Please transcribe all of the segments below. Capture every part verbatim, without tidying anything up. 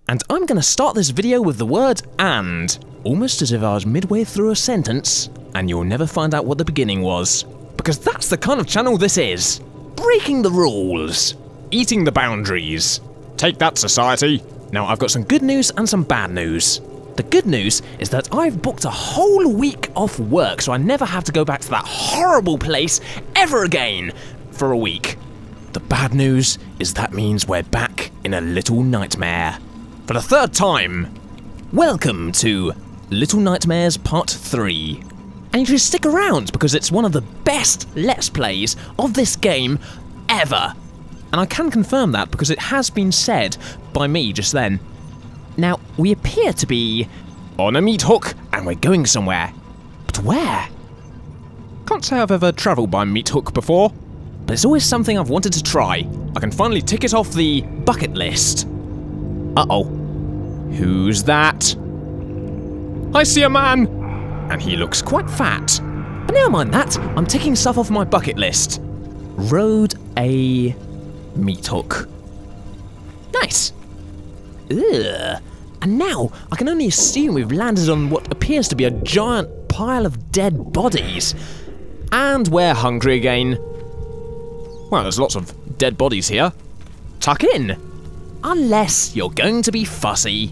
And I'm gonna start this video with the word and, almost as if I was midway through a sentence, and you'll never find out what the beginning was. Because that's the kind of channel this is. Breaking the rules. Eating the boundaries. Take that, society. Now I've got some good news and some bad news. The good news is that I've booked a whole week off work, so I never have to go back to that horrible place ever again for a week. The bad news is that means we're back in a Little Nightmare. For the third time. Welcome to Little Nightmares Part three. And you should stick around because it's one of the best Let's Plays of this game ever. And I can confirm that because it has been said by me just then. Now, we appear to be on a meat hook and we're going somewhere. But where? Can't say I've ever travelled by meat hook before, but it's always something I've wanted to try. I can finally tick it off the bucket list. Uh-oh. Who's that? I see a man! And he looks quite fat. But never mind that, I'm ticking stuff off my bucket list. Rode a meat hook. Nice. Ugh. And now, I can only assume we've landed on what appears to be a giant pile of dead bodies. And we're hungry again. Well, there's lots of dead bodies here. Tuck in. Unless you're going to be fussy.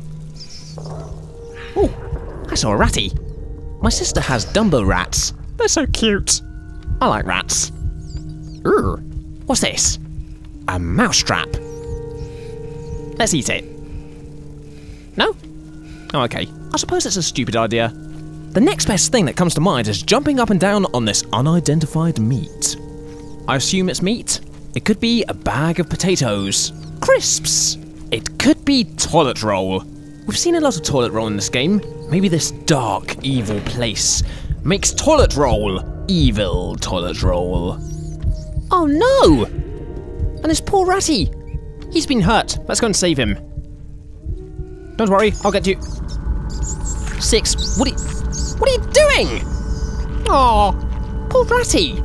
Oh, I saw a ratty. My sister has Dumbo rats. They're so cute. I like rats. Urgh. What's this? A mousetrap. Let's eat it. No? Oh, okay. I suppose it's a stupid idea. The next best thing that comes to mind is jumping up and down on this unidentified meat. I assume it's meat. It could be a bag of potatoes. Crisps. It could be toilet roll. We've seen a lot of toilet roll in this game. Maybe this dark, evil place makes toilet roll evil toilet roll. Oh no! And this poor ratty. He's been hurt. Let's go and save him. Don't worry, I'll get you. Six. What are you, what are you doing? Oh, poor ratty.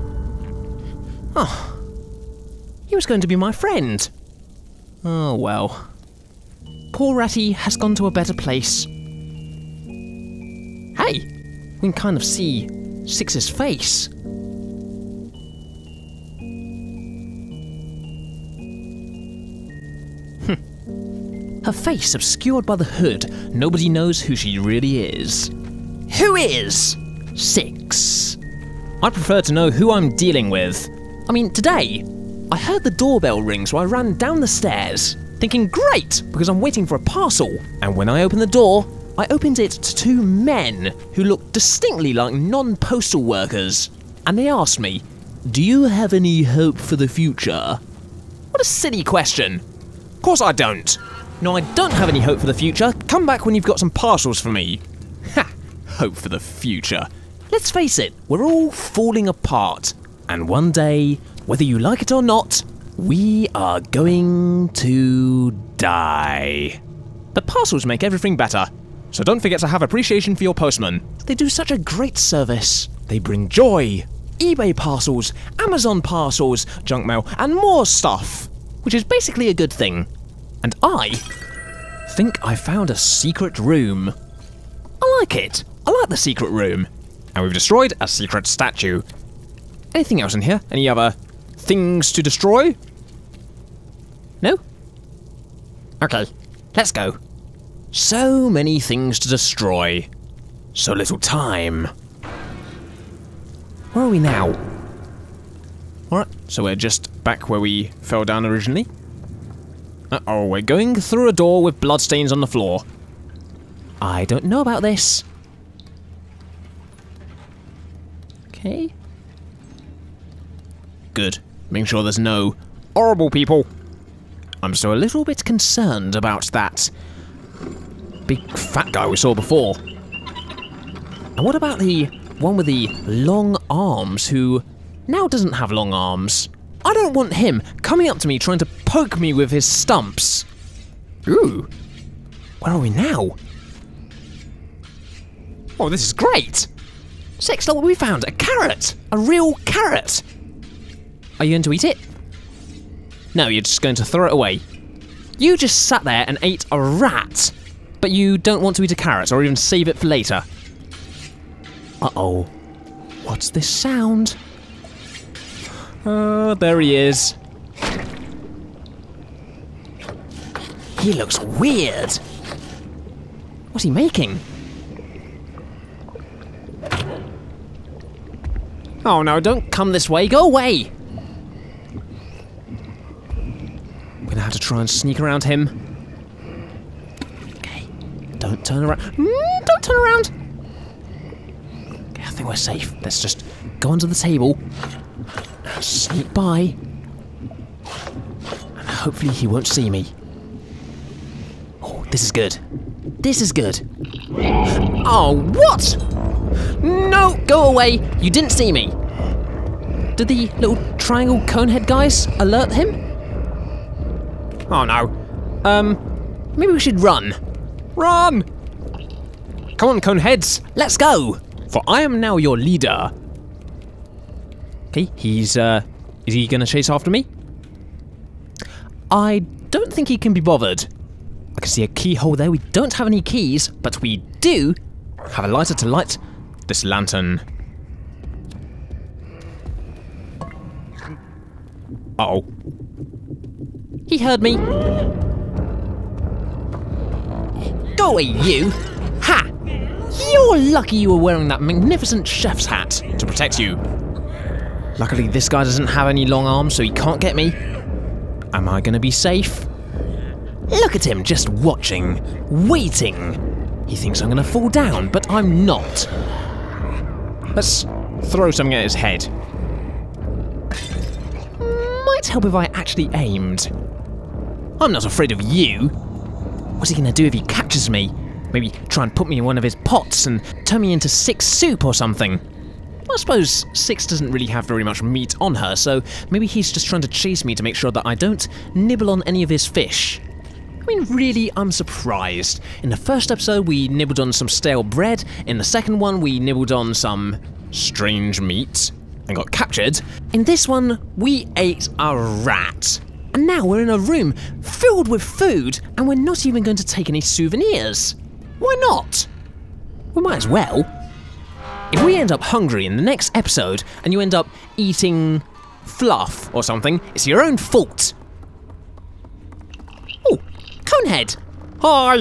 Oh, he was going to be my friend. Oh well. Poor ratty has gone to a better place. Hey, we can kind of see Six's face. Her face obscured by the hood, nobody knows who she really is. Who is Six? I prefer to know who I'm dealing with. I mean, today, I heard the doorbell ring, so I ran down the stairs, thinking great, because I'm waiting for a parcel. And when I opened the door, I opened it to two men who looked distinctly like non-postal workers. And they asked me, "Do you have any hope for the future?" What a silly question. Of course I don't. No, I don't have any hope for the future. Come back when you've got some parcels for me. Ha! Hope for the future. Let's face it, we're all falling apart. And one day, whether you like it or not, we are going to die. But parcels make everything better. So don't forget to have appreciation for your postman. They do such a great service. They bring joy. eBay parcels, Amazon parcels, junk mail, and more stuff. Which is basically a good thing. And I think I found a secret room. I like it. I like the secret room. And we've destroyed a secret statue. Anything else in here? Any other things to destroy? No? Okay, let's go. So many things to destroy. So little time. Where are we now? Alright, so we're just back where we fell down originally. Uh-oh, we're going through a door with bloodstains on the floor. I don't know about this. Okay. Good. Make sure there's no horrible people. I'm still a little bit concerned about that big fat guy we saw before. And what about the one with the long arms who now doesn't have long arms? I don't want him coming up to me trying to poke me with his stumps. Ooh. Where are we now? Oh, this is great. Six, look what we found. A carrot. A real carrot. Are you going to eat it? No, you're just going to throw it away. You just sat there and ate a rat, but you don't want to eat a carrot or even save it for later. Uh-oh. What's this sound? Oh, there he is. He looks weird. What's he making? Oh no, don't come this way, go away! We're gonna have to try and sneak around him. Okay, don't turn around. Mm, don't turn around! Okay, I think we're safe. Let's just go onto the table, sneak by, and hopefully he won't see me. Oh, this is good. This is good. Oh, what? No, go away. You didn't see me. Did the little triangle conehead guys alert him? Oh no. Um, maybe we should run. Run! Come on, coneheads, let's go. For I am now your leader. Okay, he's, uh, is he gonna chase after me? I don't think he can be bothered. I can see a keyhole there. We don't have any keys, but we do have a lighter to light this lantern. Uh-oh. He heard me. Go away, you! Ha! You're lucky you were wearing that magnificent chef's hat to protect you. Luckily, this guy doesn't have any long arms, so he can't get me. Am I gonna be safe? Look at him, just watching, waiting. He thinks I'm gonna fall down, but I'm not. Let's throw something at his head. Might help if I actually aimed. I'm not afraid of you. What's he gonna do if he catches me? Maybe try and put me in one of his pots and turn me into Six soup or something. I suppose Six doesn't really have very much meat on her, so maybe he's just trying to chase me to make sure that I don't nibble on any of his fish. I mean, really, I'm surprised. In the first episode, we nibbled on some stale bread. In the second one, we nibbled on some strange meat and got captured. In this one, we ate a rat. And now we're in a room filled with food, and we're not even going to take any souvenirs. Why not? We might as well. If we end up hungry in the next episode, and you end up eating fluff or something, it's your own fault. Oh, Conehead! Hi!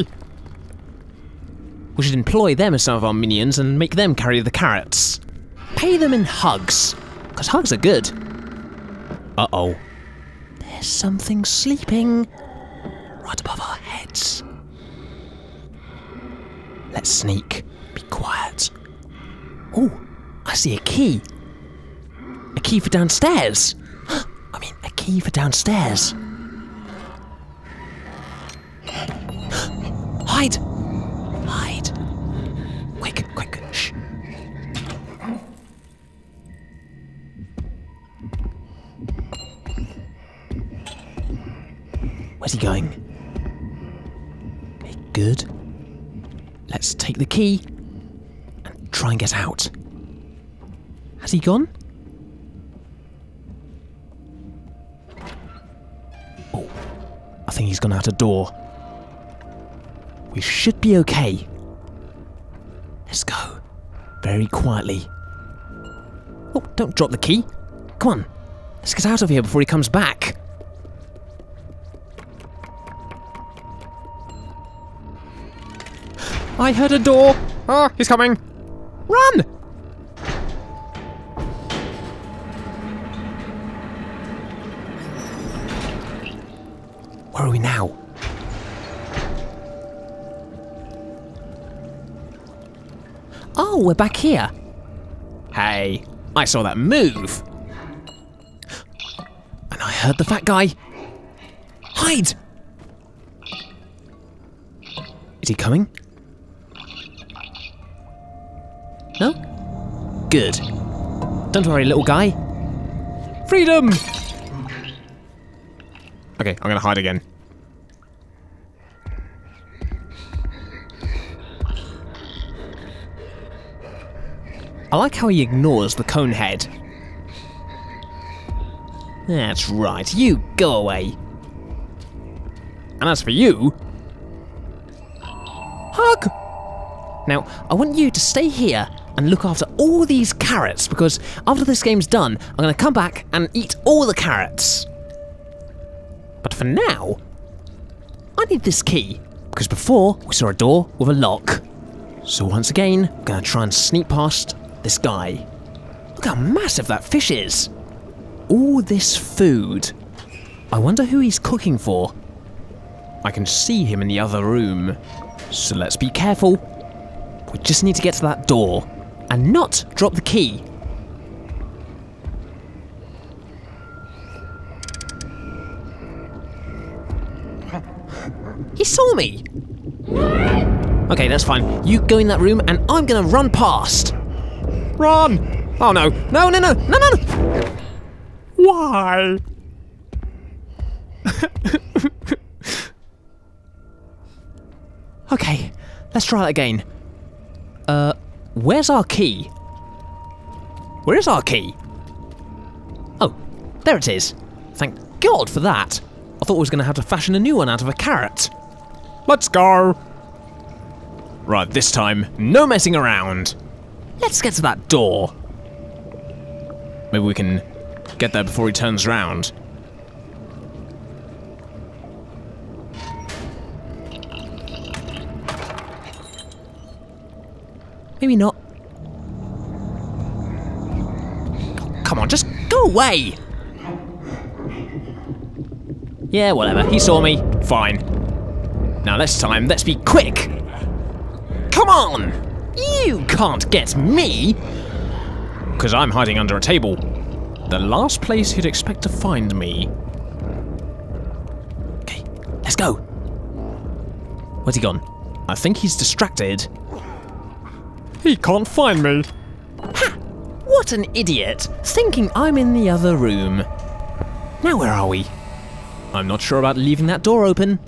We should employ them as some of our minions and make them carry the carrots. Pay them in hugs, because hugs are good. Uh-oh. There's something sleeping right above our heads. Let's sneak. Be quiet. Oh, I see a key. A key for downstairs. I mean, a key for downstairs. Hide! Hide. Quick, quick, shh. Where's he going? Okay, good. Let's take the key and try and get out. Has he gone? Oh, I think he's gone out a door. We should be okay. Let's go. Very quietly. Oh, don't drop the key. Come on. Let's get out of here before he comes back. I heard a door. Oh, he's coming. Run! Where are we now? Oh, we're back here. Hey, I saw that move. And I heard the fat guy. Hide! Is he coming? No? Good. Don't worry, little guy. Freedom! Okay, I'm gonna hide again. I like how he ignores the Conehead. That's right, you go away. And And as for you... Hug! Now, I want you to stay here and look after all these carrots, because after this game's done, I'm going to come back and eat all the carrots. But for now, I need this key, because before we saw a door with a lock. So once again, I'm going to try and sneak past this guy. Look how massive that fish is. All this food. I wonder who he's cooking for. I can see him in the other room. So let's be careful. We just need to get to that door and not drop the key. He saw me! Okay, that's fine. You go in that room and I'm gonna run past. Run! Oh no, no, no, no, no, no, no! Why? Okay, let's try it again. Uh, where's our key? Where is our key? Oh, there it is. Thank God for that. I thought I was going to have to fashion a new one out of a carrot. Let's go. Right, this time, no messing around. Let's get to that door. Maybe we can get there before he turns around. Maybe not. Come on, just go away! Yeah, whatever. He saw me. Fine. Now this time, let's be quick! Come on! You can't get me! Because I'm hiding under a table. The last place he'd expect to find me. Okay, let's go. Where's he gone? I think he's distracted. He can't find me. Ha! What an idiot! Thinking I'm in the other room. Now where are we? I'm not sure about leaving that door open.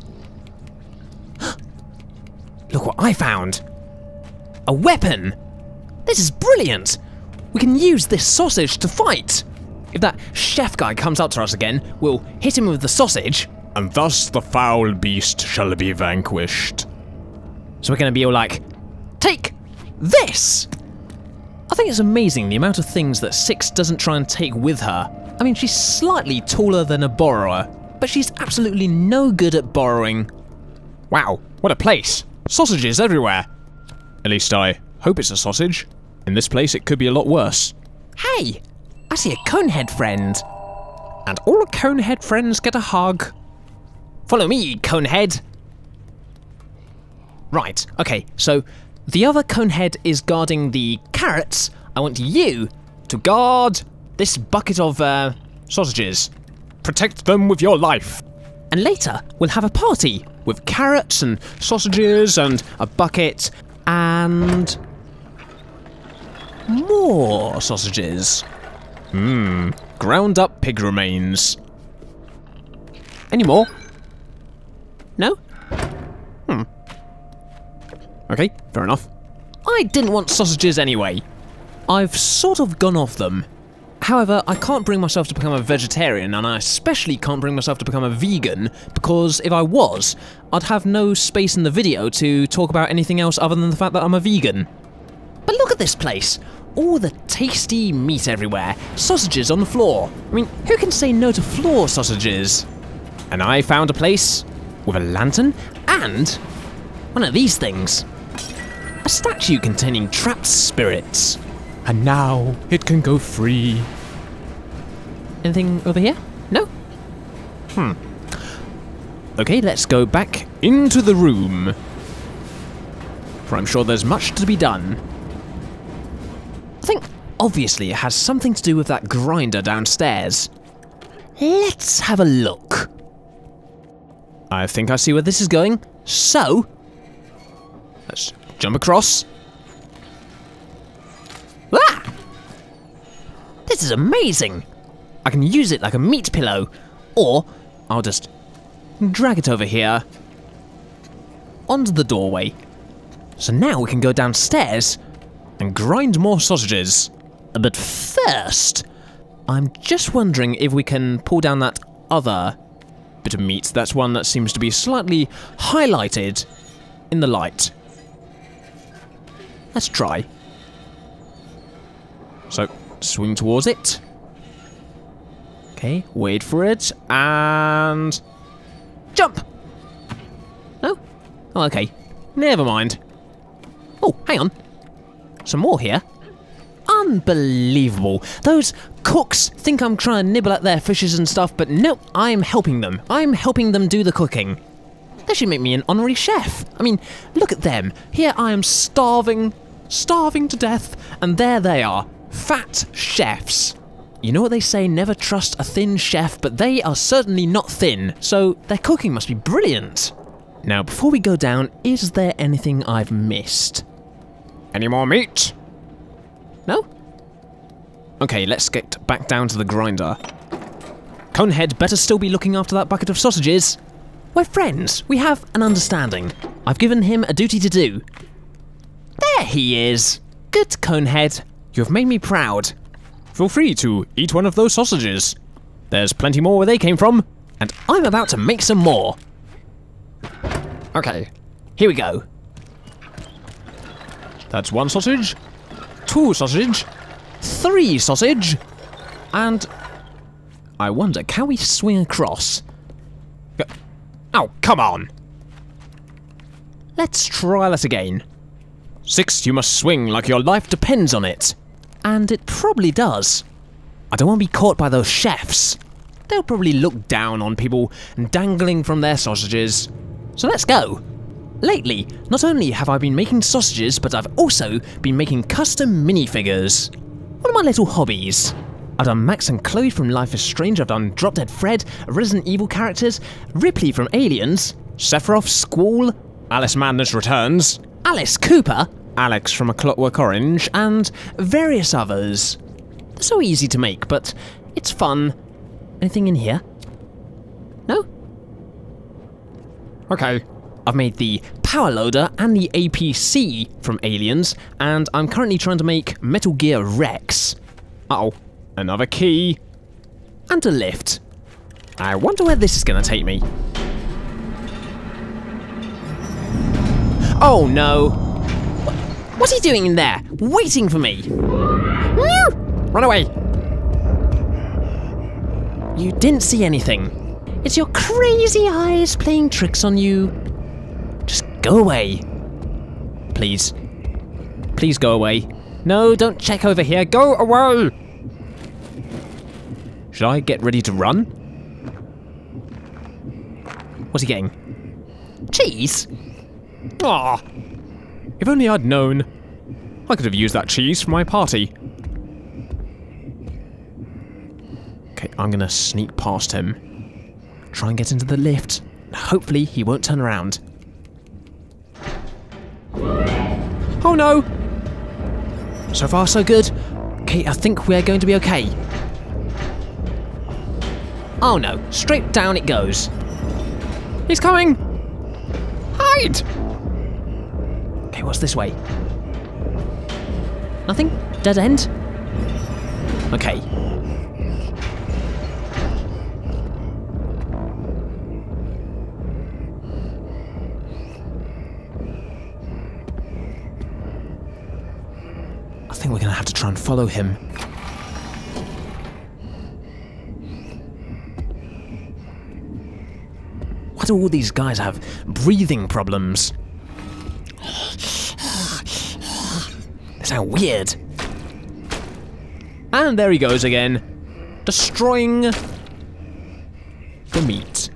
Look what I found! A weapon! This is brilliant! We can use this sausage to fight! If that chef guy comes up to us again, we'll hit him with the sausage. And thus the foul beast shall be vanquished. So we're gonna be all like, take this! I think it's amazing the amount of things that Six doesn't try and take with her. I mean, she's slightly taller than a borrower, but she's absolutely no good at borrowing. Wow, what a place! Sausages everywhere! At least I hope it's a sausage. In this place it could be a lot worse. Hey! I see a conehead friend! And all conehead friends get a hug. Follow me, conehead! Right, okay, so the other conehead is guarding the carrots. I want you to guard this bucket of uh, sausages. Protect them with your life. And later, we'll have a party with carrots and sausages and a bucket and more sausages. Mmm, ground up pig remains. Any more? No? Hmm. Okay, fair enough. I didn't want sausages anyway. I've sort of gone off them. However, I can't bring myself to become a vegetarian, and I especially can't bring myself to become a vegan, because if I was, I'd have no space in the video to talk about anything else other than the fact that I'm a vegan. But look at this place! All the tasty meat everywhere, sausages on the floor. I mean, who can say no to floor sausages? And I found a place with a lantern and one of these things. A statue containing trapped spirits. And now it can go free. Anything over here? No? Hmm. Okay, let's go back into the room. For I'm sure there's much to be done. I think, obviously, it has something to do with that grinder downstairs. Let's have a look. I think I see where this is going. So, let's jump across. Ah! This is amazing! I can use it like a meat pillow, or I'll just drag it over here onto the doorway. So now we can go downstairs and grind more sausages. But first, I'm just wondering if we can pull down that other bit of meat. That's one that seems to be slightly highlighted in the light. Let's try. So, swing towards it. Okay, wait for it, and... jump! No? Oh, okay. Never mind. Oh, hang on. Some more here. Unbelievable. Those cooks think I'm trying to nibble at their fishes and stuff, but no, I'm helping them. I'm helping them do the cooking. They should make me an honorary chef. I mean, look at them. Here I am starving, starving to death, and there they are, fat chefs. You know what they say, never trust a thin chef, but they are certainly not thin, so their cooking must be brilliant. Now, before we go down, is there anything I've missed? Any more meat? No? Okay, let's get back down to the grinder. Conehead better still be looking after that bucket of sausages. We're friends. We have an understanding. I've given him a duty to do. There he is. Good, Conehead. You have made me proud. Feel free to eat one of those sausages. There's plenty more where they came from, and I'm about to make some more. Okay, here we go. That's one sausage, two sausage, three sausage, and I wonder, can we swing across? Oh, come on. Let's try that again. Six, you must swing like your life depends on it. And it probably does. I don't want to be caught by those chefs. They'll probably look down on people dangling from their sausages. So let's go. Lately, not only have I been making sausages, but I've also been making custom minifigures. One of my little hobbies. I've done Max and Chloe from Life is Strange, I've done Drop Dead Fred, Resident Evil characters, Ripley from Aliens, Sephiroth, Squall, Alice Madness Returns, Alice Cooper, Alex from A Clockwork Orange, and various others. They're so easy to make, but it's fun. Anything in here? No? Okay. I've made the Power Loader and the A P C from Aliens, and I'm currently trying to make Metal Gear Rex. Uh-oh. Another key. And a lift. I wonder where this is going to take me. Oh no! What's he doing in there? Waiting for me! Run away! You didn't see anything. It's your crazy eyes playing tricks on you. Just go away. Please. Please go away. No, don't check over here. Go away! Should I get ready to run? What's he getting? Cheese? Aw. If only I'd known. I could have used that cheese for my party. Okay, I'm gonna sneak past him. Try and get into the lift. Hopefully he won't turn around. Oh no! So far so good. Okay, I think we're going to be okay. Oh no, straight down it goes. He's coming! Hide! Okay, what's this way? Nothing? Dead end? Okay. I think we're gonna have to try and follow him. Why do all these guys have breathing problems? They sound weird. And there he goes again, destroying the meat.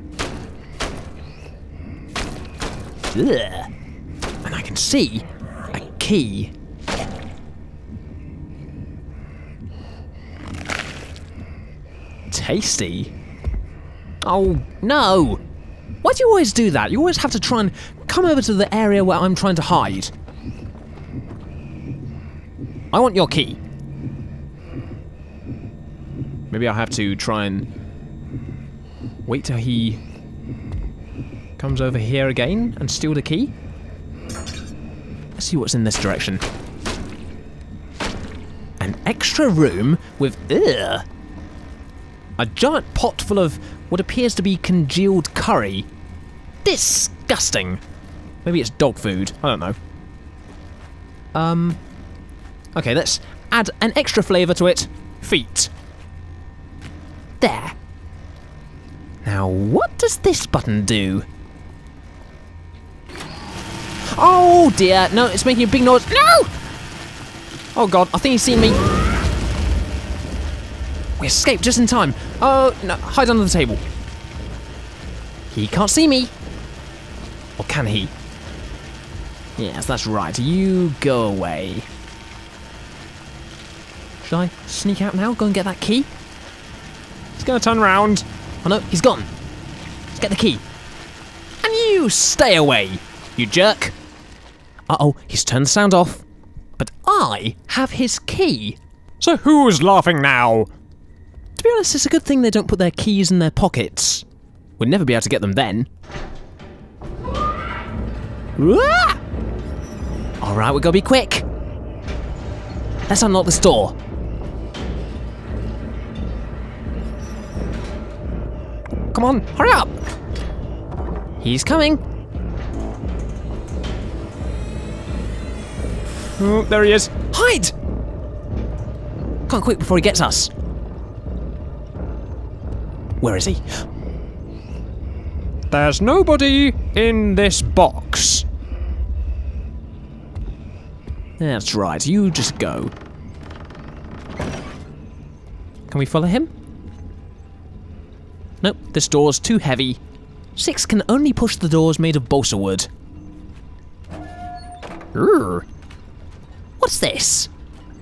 Ugh. And I can see a key. Tasty. Oh, no. Why do you always do that? You always have to try and come over to the area where I'm trying to hide. I want your key. Maybe I'll have to try and wait till he comes over here again and steal the key. Let's see what's in this direction. An extra room with, ugh, a giant pot full of what appears to be congealed curry. Disgusting. Maybe it's dog food. I don't know. Um. Okay, let's add an extra flavour to it. Feet. There. Now, what does this button do? Oh dear, no, it's making a big noise. No! Oh god, I think he's seen me. We escaped just in time. Oh, no, hide under the table. He can't see me. Or can he? Yes, that's right. You go away. Should I sneak out now? Go and get that key? He's gonna turn around. Oh no, he's gone. Let's get the key. And you stay away, you jerk. Uh-oh, he's turned the sound off. But I have his key. So who's laughing now? To be honest, it's a good thing they don't put their keys in their pockets. We'd never be able to get them then. Alright, we gotta be quick. Let's unlock this door. Come on, hurry up! He's coming. Oh, there he is. Hide! Come on, quick before he gets us. Where is he? There's nobody in this box. That's right, you just go. Can we follow him? Nope, this door's too heavy. Six can only push the doors made of balsa wood. Urgh. What's this?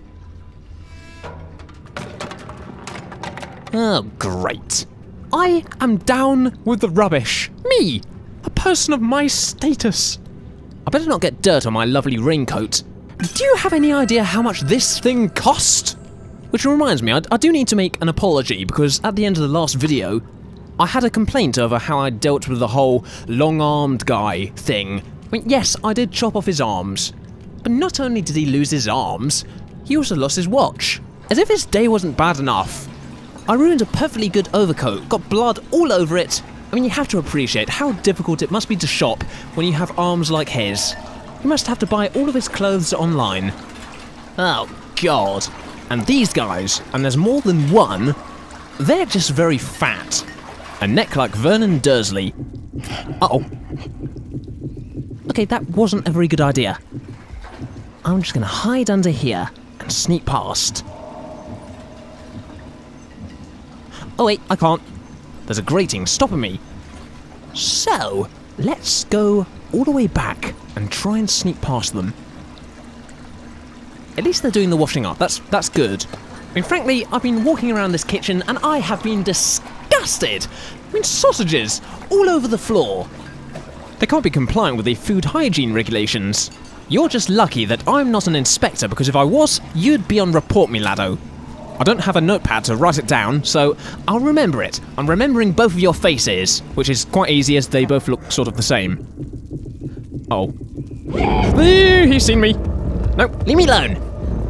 Oh, great. I am down with the rubbish. Me, a person of my status. I better not get dirt on my lovely raincoat. Do you have any idea how much this thing cost? Which reminds me, I, I do need to make an apology, because at the end of the last video, I had a complaint over how I dealt with the whole long-armed guy thing. I mean, yes, I did chop off his arms. But not only did he lose his arms, he also lost his watch. As if his day wasn't bad enough. I ruined a perfectly good overcoat, got blood all over it. I mean, you have to appreciate how difficult it must be to shop when you have arms like his. You must have to buy all of his clothes online. Oh, God. And these guys, and there's more than one, they're just very fat. A neck like Vernon Dursley. Uh-oh. Okay, that wasn't a very good idea. I'm just gonna hide under here and sneak past. Oh wait, I can't. There's a grating stopping me. So, let's go all the way back and try and sneak past them. At least they're doing the washing up. That's that's good. I mean, frankly, I've been walking around this kitchen and I have been disgusted. I mean, sausages all over the floor. They can't be compliant with the food hygiene regulations. You're just lucky that I'm not an inspector, because if I was, you'd be on Report Me Laddo. I don't have a notepad to write it down, so I'll remember it. I'm remembering both of your faces, which is quite easy as they both look sort of the same. Oh. He's seen me. No, leave me alone.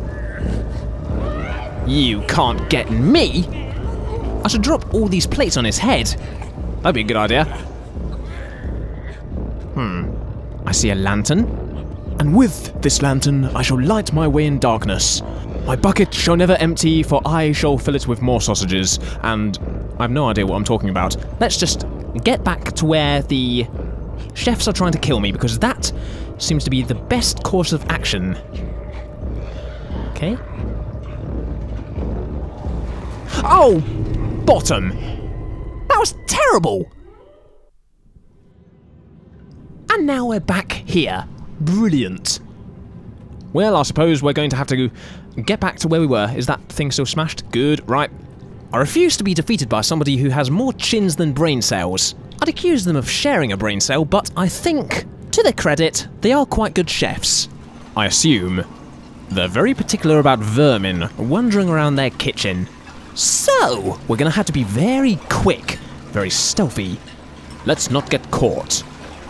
You can't get me. I should drop all these plates on his head. That'd be a good idea. Hmm. I see a lantern. And with this lantern, I shall light my way in darkness. My bucket shall never empty, for I shall fill it with more sausages. And I have no idea what I'm talking about. Let's just get back to where the chefs are trying to kill me, because that seems to be the best course of action. Okay. Oh! Bottom! That was terrible! And now we're back here. Brilliant. Well, I suppose we're going to have to get back to where we were. Is that thing still smashed? Good, right. I refuse to be defeated by somebody who has more chins than brain cells. I'd accuse them of sharing a brain cell, but I think, to their credit, they are quite good chefs. I assume. They're very particular about vermin wandering around their kitchen. So, we're going to have to be very quick, very stealthy. Let's not get caught.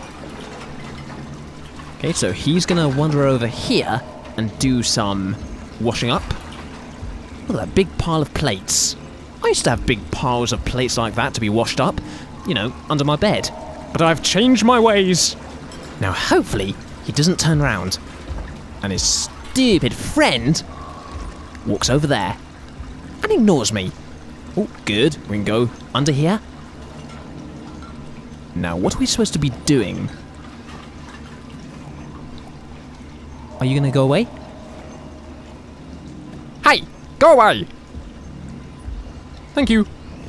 Okay, so he's gonna wander over here and do some washing up. Look at that big pile of plates. I used to have big piles of plates like that to be washed up, you know, under my bed. But I've changed my ways. Now hopefully he doesn't turn around and his stupid friend walks over there and ignores me. Oh, good. We can go under here. Now, what are we supposed to be doing? Are you gonna go away? Hey! Go away! Thank you.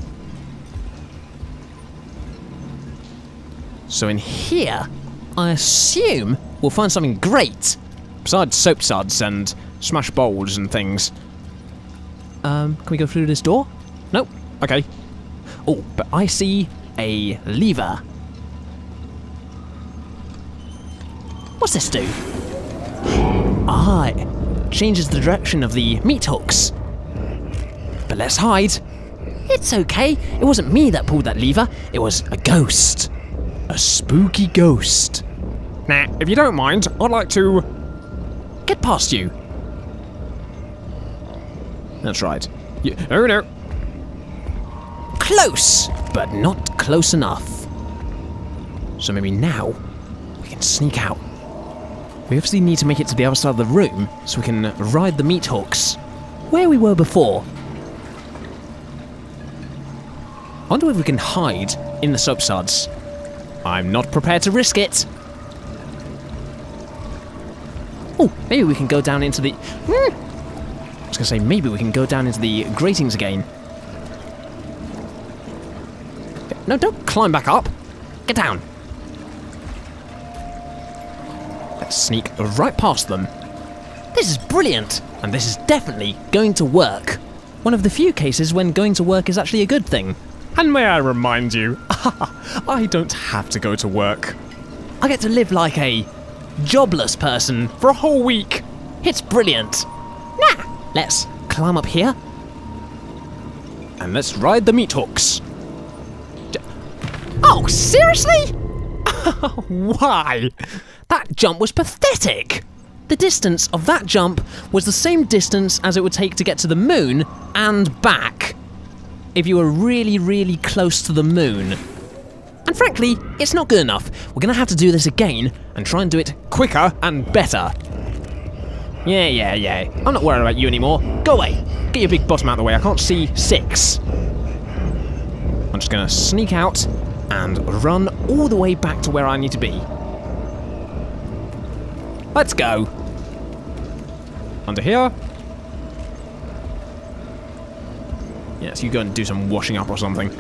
So in here, I assume we'll find something great. Besides soap suds and smash bowls and things. Um, can we go through this door? Nope. Okay. Oh, but I see a lever. What's this do? Ah, it changes the direction of the meat hooks. But let's hide. It's okay. It wasn't me that pulled that lever. It was a ghost. A spooky ghost. Nah, if you don't mind, I'd like to get past you. That's right. You, oh no. Close, but not close enough. So maybe now we can sneak out. We obviously need to make it to the other side of the room so we can ride the meat hooks where we were before. I wonder if we can hide in the soap suds. I'm not prepared to risk it. Oh, maybe we can go down into the... Hmm. I was going to say, maybe we can go down into the gratings again. No, don't climb back up. Get down. Let's sneak right past them. This is brilliant, and this is definitely going to work. One of the few cases when going to work is actually a good thing. And may I remind you, I don't have to go to work. I get to live like a jobless person for a whole week. It's brilliant. Nah, let's climb up here. And let's ride the meat hooks. Oh, seriously? Why? That jump was pathetic. The distance of that jump was the same distance as it would take to get to the moon and back. If you were really, really close to the moon. And frankly, it's not good enough. We're gonna have to do this again and try and do it quicker and better. Yeah, yeah, yeah. I'm not worried about you anymore. Go away. Get your big bottom out of the way. I can't see six. I'm just gonna sneak out and run all the way back to where I need to be. Let's go. Under here. Yes, you go and do some washing up or something.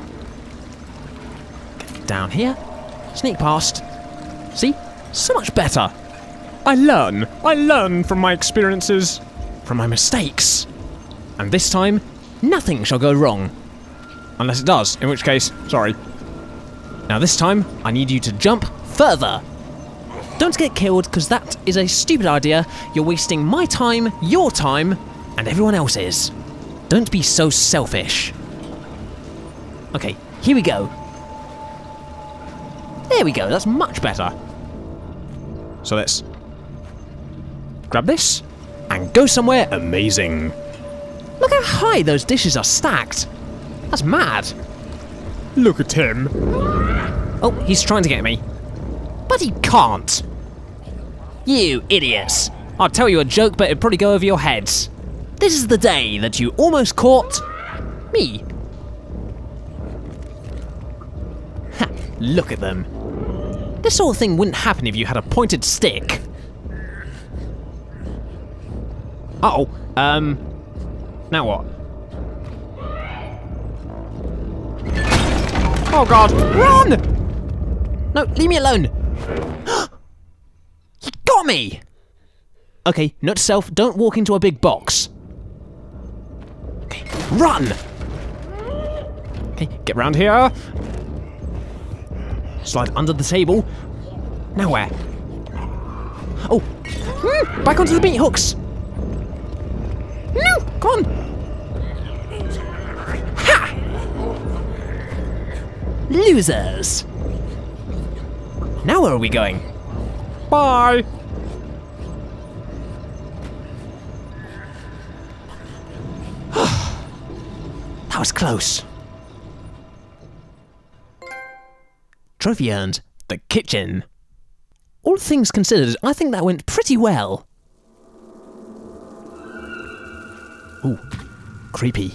Get down here. Sneak past. See? So much better. I learn. I learn from my experiences. From my mistakes. And this time, nothing shall go wrong. Unless it does, in which case, sorry. Now this time, I need you to jump further. Don't get killed, because that is a stupid idea. You're wasting my time, your time, and everyone else's. Don't be so selfish. Okay, here we go. There we go, that's much better. So let's grab this and go somewhere amazing. Look how high those dishes are stacked. That's mad. Look at him. Oh, he's trying to get me. But he can't. You idiots. I'll tell you a joke, but it'll probably go over your heads. This is the day that you almost caught me. Ha, look at them. This sort of thing wouldn't happen if you had a pointed stick. Uh-oh, um, now what? Oh God, run! No, leave me alone. You got me! Okay, note to self, don't walk into a big box. Okay, run! Okay, get round here. Slide under the table. Now where? Oh, mm, back onto the meat hooks. No, come on. Ha! Losers. Now where are we going? Bye. That That was close. Trophy earned. The kitchen. All things considered, I think that went pretty well. Ooh, creepy.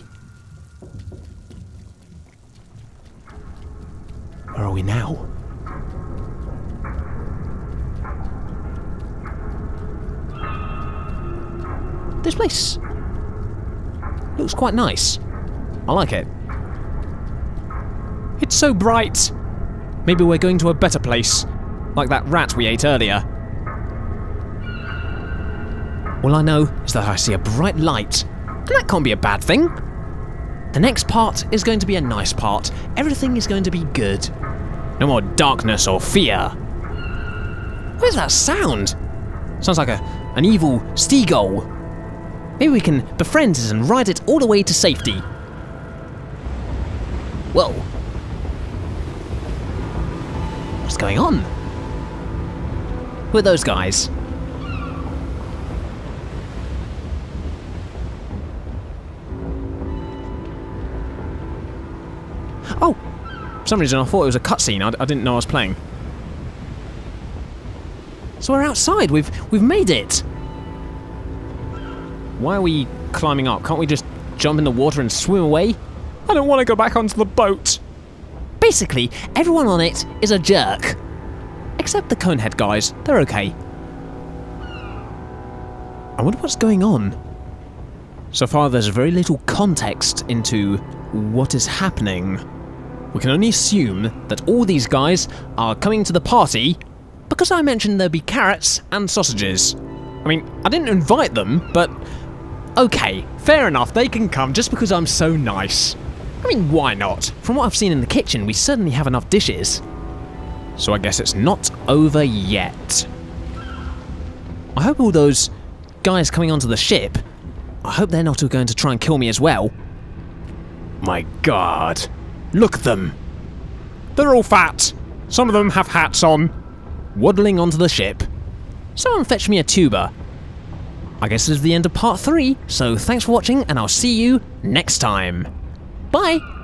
Where are we now? This place looks quite nice. I like it. It's so bright. Maybe we're going to a better place, like that rat we ate earlier. All I know is that I see a bright light, and that can't be a bad thing. The next part is going to be a nice part. Everything is going to be good. No more darkness or fear. Where's that sound? Sounds like a, an evil seagull. Maybe we can befriend it and ride it all the way to safety. Whoa. What's going on? Who are those guys? Oh! For some reason I thought it was a cutscene. I, I didn't know I was playing. So we're outside. We've we've made it. Why are we climbing up? Can't we just jump in the water and swim away? I don't want to go back onto the boat. Basically, everyone on it is a jerk. Except the Conehead guys. They're okay. I wonder what's going on. So far, there's very little context into what is happening. We can only assume that all these guys are coming to the party because I mentioned there'd be carrots and sausages. I mean, I didn't invite them, but okay, fair enough, they can come just because I'm so nice. I mean, why not? From what I've seen in the kitchen, we certainly have enough dishes. So I guess it's not over yet. I hope all those guys coming onto the ship, I hope they're not all going to try and kill me as well. My god. Look at them. They're all fat. Some of them have hats on. Waddling onto the ship. Someone fetch me a tuba. I guess this is the end of part three, so thanks for watching and I'll see you next time. Bye!